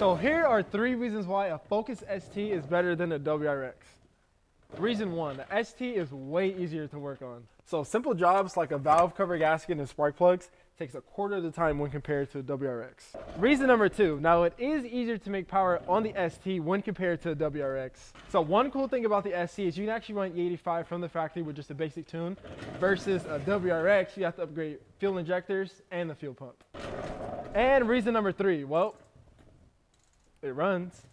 So here are 3 reasons why a Focus ST is better than a WRX. Reason 1, the ST is way easier to work on. So simple jobs like a valve cover gasket and spark plugs takes a quarter of the time when compared to a WRX. Reason number 2, now it is easier to make power on the ST when compared to a WRX. So one cool thing about the ST is you can actually run E85 from the factory with just a basic tune, versus a WRX, you have to upgrade fuel injectors and the fuel pump. And reason number 3, well, it runs.